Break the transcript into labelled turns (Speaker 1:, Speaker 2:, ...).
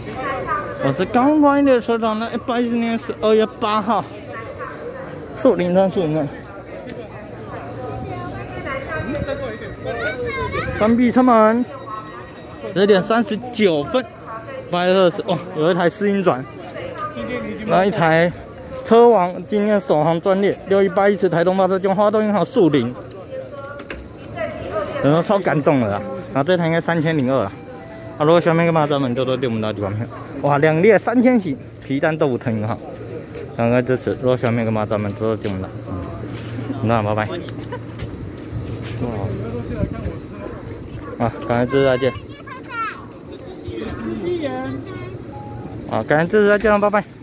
Speaker 1: 我是钢管列车长的110年12月8号，树林站。关闭车门。10点39分，820哦，有一台试运转，然后一台车王今天首航专列6181次台东发车中华东银行树林，人都超感动了啦。然后这台应该3002了。如果小妹干嘛咱们多多对我们的地方票，哇，2列3000起，皮蛋豆腐藤哈，感恩支持。如果小妹干嘛咱们多多对我们的，那拜拜。啊，感恩支持，再见。好，感恩支持，再见了，拜拜。